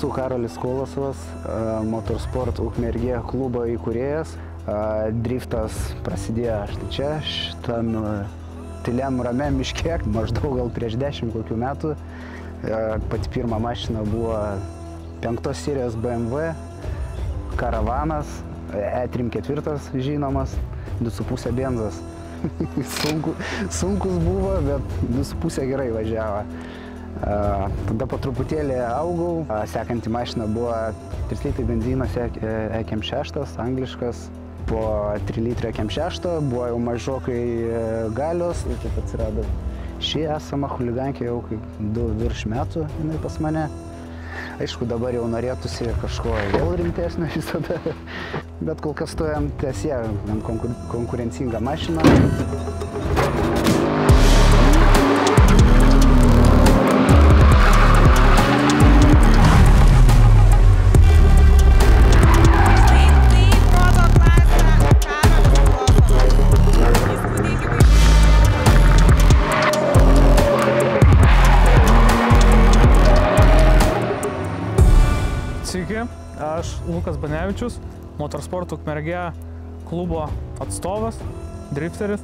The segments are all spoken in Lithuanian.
Esu Karolis Kolosovas, Motorsport Ukmergė klubo įkūrėjas. Driftas prasidėjo štai čia, šitam tyliam ramiam miške, maždaug gal prieš 10 kokių metų. Pati pirma mašina buvo 5 serijos BMW, karavanas, E34 žinomas, 2,5 benzas. Sunkus buvo, bet 2,5 gerai važiavo. Tada po truputėlį augau. Sekanti mašina buvo 3 litrai benzinas EKM6, angliškas. Po 3 litrai EKM6 buvo jau mažokai galios. Ir taip atsirado ši esama chuligankė jau 2 virš metų jinai pas mane. Aišku, dabar jau norėtųsi kažko vėl rimtesnio visada. Bet kol kas stojam ties ją, konkurencinga mašina. Sveiki, aš Lukas Banevičius, Motorsport Ukmergė klubo atstovas, drifteris.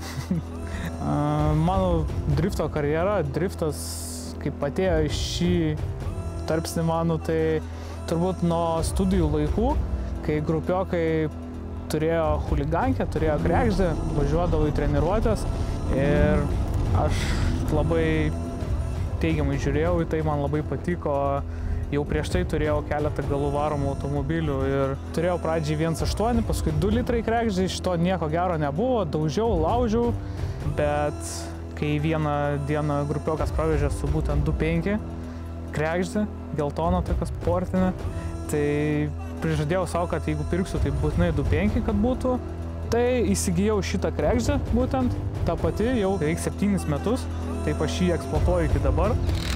Mano drifto karjera, driftas kaip atėjo iš šį tarpsnį mano, tai turbūt nuo studijų laikų, kai grupiokai turėjo chuligankę, turėjo kregždę, važiuodavo į treniruotės ir aš labai teigiamai žiūrėjau į tai, man labai patiko. Jau prieš tai turėjau keletą galų varomų automobilių ir turėjau pradžiai 1,8, paskui 2 litrai kregždė, iš to nieko gero nebuvo, daužiau, laužiau, bet kai vieną dieną grupiokas pravežė su būtent 2,5 kregždė, geltoną tokia sportinė, tai prižadėjau savo, kad jeigu pirksiu, tai būtinai 2,5, kad būtų. Tai įsigijau šitą kregždę, būtent, tą pati jau beveik 7 metus, taip aš jį eksploatuoju iki dabar.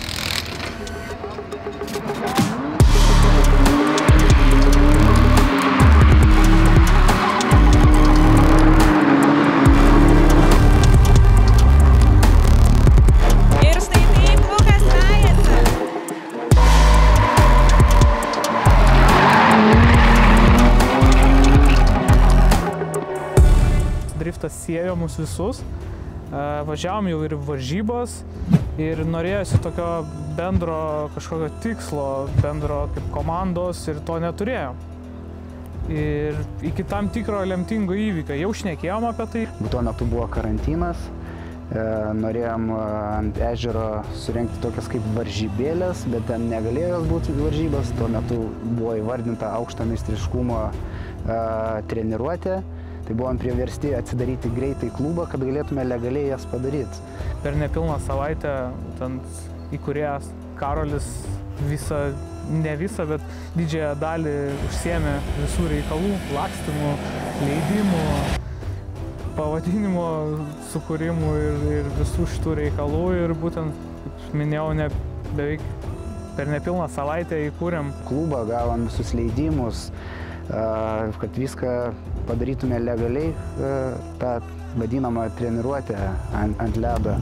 Driftas siejo mus visus, važiavom jau ir varžybas ir norėjosi tokio bendro kažkokio tikslo, bendro kaip komandos ir to neturėjom. Ir iki tam tikro lemtingo įvykio jau šnekėjom apie tai. Tuo metu buvo karantinas, norėjom ant ežero surengti tokias kaip varžybėlės, bet ten negalėjo būti varžybas. Tuo metu buvo įvardinta aukšto meistriškumo treniruotė. Tai buvom priversti atsidaryti greitai klubą, kad galėtume legaliai jas padaryti. Per nepilną savaitę įkūrėjas Karolis ne visą, bet didžiąją dalį užsiėmė visų reikalų, lakstymų, leidimų, pavadinimo sukūrimų ir visų šitų reikalų. Ir būtent, kaip minėjau, beveik per nepilną savaitę įkūrėm klubą, gavom visus leidimus, kad viską padarytume legaliai, tą vadinamą treniruotę ant ledo.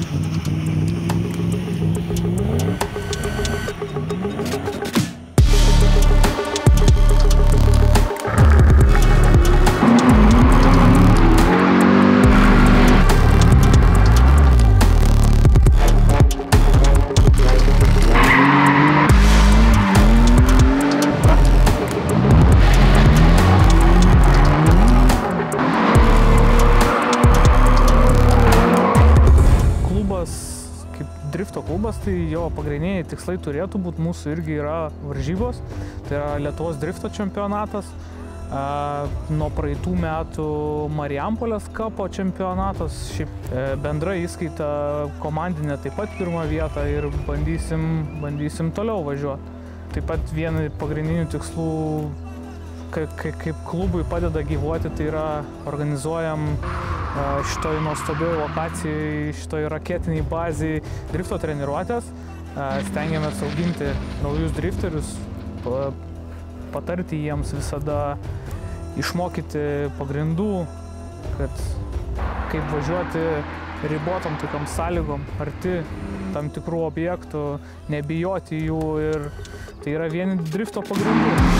Drifto klubas, tai jo pagrindiniai tikslai turėtų būti, mūsų irgi yra varžybos, tai yra Lietuvos drifto čempionatas, nuo praeitų metų Marijampolės kapo čempionatas, šiaip bendra įskaita komandinė taip pat 1 vietą ir bandysim toliau važiuoti. Taip pat viena pagrindinių tikslų, kaip klubui padeda gyvuoti, tai yra organizuojam šitoj nuostabioj lokacijai, šitoj raketiniai bazai drifto treniruotės. Stengiamės auginti naujus drifterius, patarti jiems visada, išmokyti pagrindų, kad kaip važiuoti ribotom tokiom sąlygom, arti tam tikrų objektų, nebijoti jų ir tai yra vieni drifto pagrindų.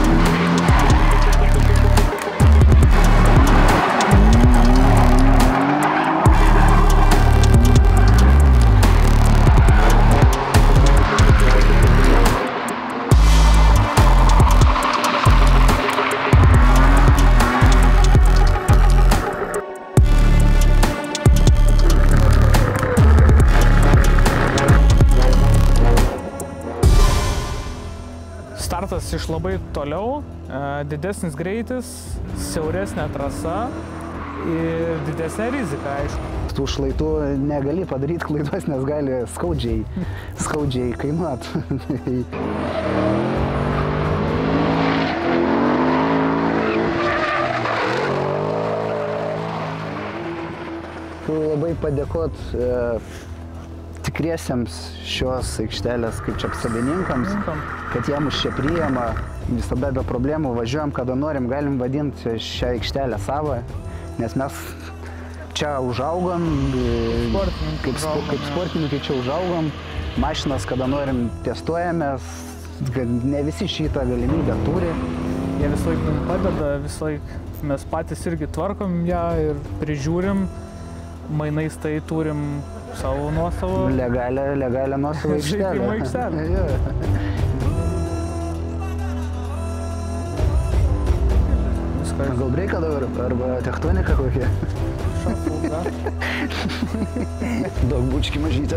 Startas iš labai toliau, didesnis greitis, siauresnė trasa ir didesnė rizika, aišku. Tų šlaitų negali padaryti klaidos, nes gali skaudžiai kainuoti. Labai padėkot tikriesiems šios aikštelės kaip čia savininkams, kad jie mus čia priima, visada be problemų važiuojam, kada norim, galim vadinti šią aikštelę savo, nes mes čia užaugom, kaip sportininkai čia užaugom, mašinas kada norim testuojamės, ne visi šitą galimybę turi. Jie visą laiką mums padeda, visą laiką mes patys irgi tvarkom ją ir prižiūrim, mainais tai turim savo nuosavą. Legalią nuosavą aikštelę. Žaidimo aikštelę. Gal breiką dabar, arba tektonika kokia? Šafuga. Daug bučki mažytė.